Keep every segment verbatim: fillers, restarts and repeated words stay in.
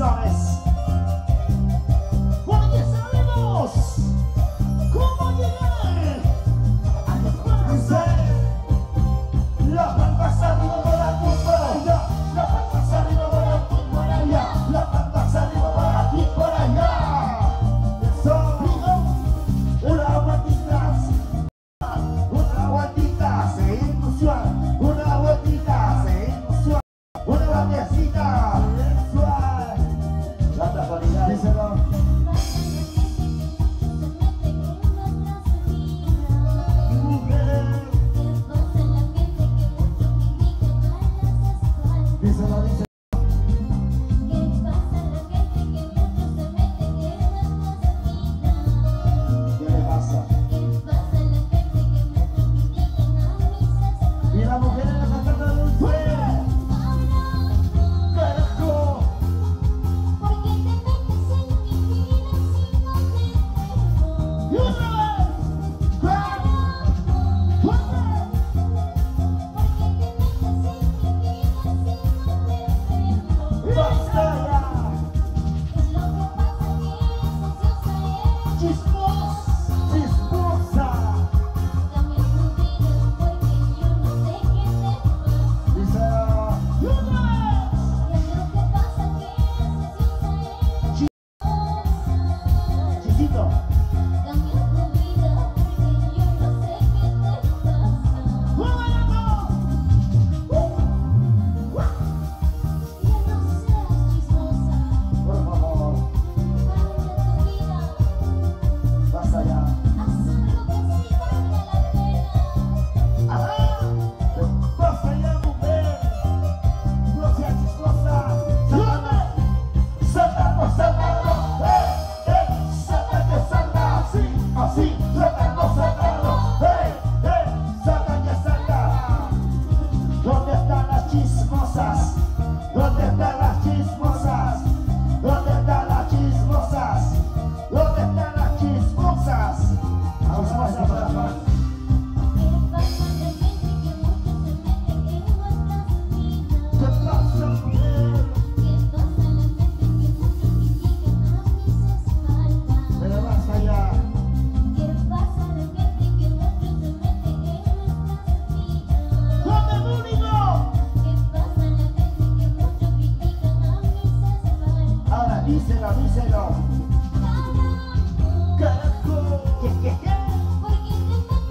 sabes. Porque sabemos cómo llegar a los cuerpos. La palmas arriba para aquí, por allá. La palmas arriba para aquí, por allá. La palmas arriba para aquí, por allá. Eso. Una vueltita, una vueltita, se ilusiona. Una vueltita, se ilusiona. Una vueltecita, sensual. La casualidad, díselo. Díselo, díselo. ¿Qué le pasa? Y la mujer en la cantata del fuego. Carajo. Y otra vez. Basta ya. Chismos, chismosa. Díselo. Y otra vez. Chisito. Por favor, basta ya. Ajá. Basta ya, mujer. No seas chismosa. ¡Sálvame! ¡Sálvame, sálvame! ¡Eh, eh! ¡Sálvame, sálvame! Así, así. ¡Sálvame, sálvame! ¡Eh, eh! ¡Sálvame, sálvame! ¿Dónde están las chismosas? ¿Dónde están las chismosas? ¿Dónde están las chismosas? ¿Dónde están las chismosas? Vamos a pasar para atrás. ¿Qué pasa, mujer? Pero basta ya. ¿Dónde el único? Ahora díselo, díselo. Carajo. ¿Qué, qué, qué?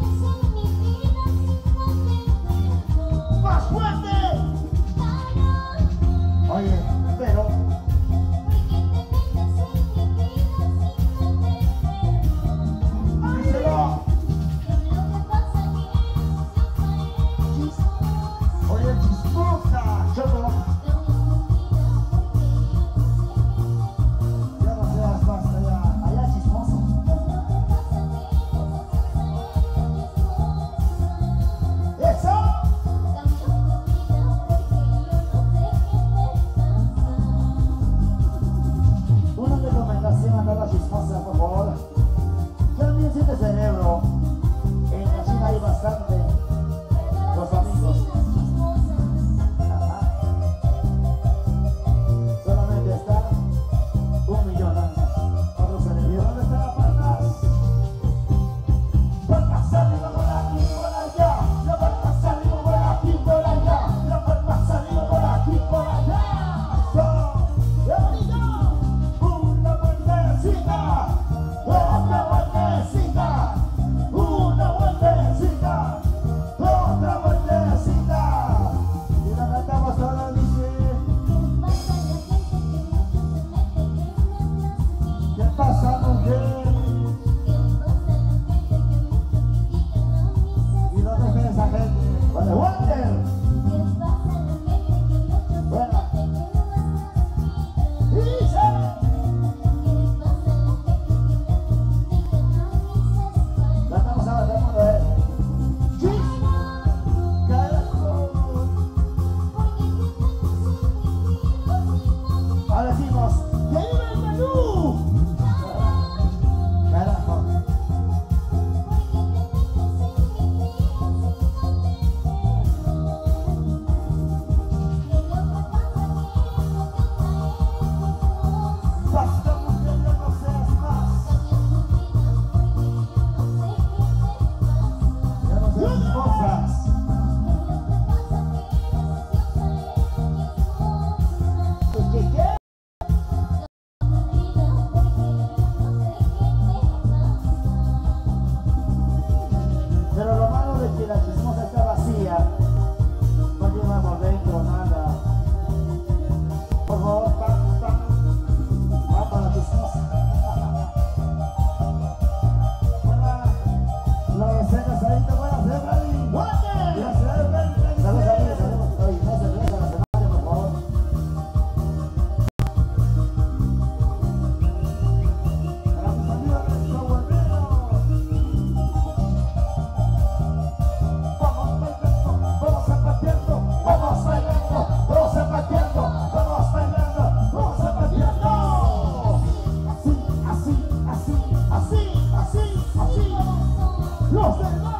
no se va.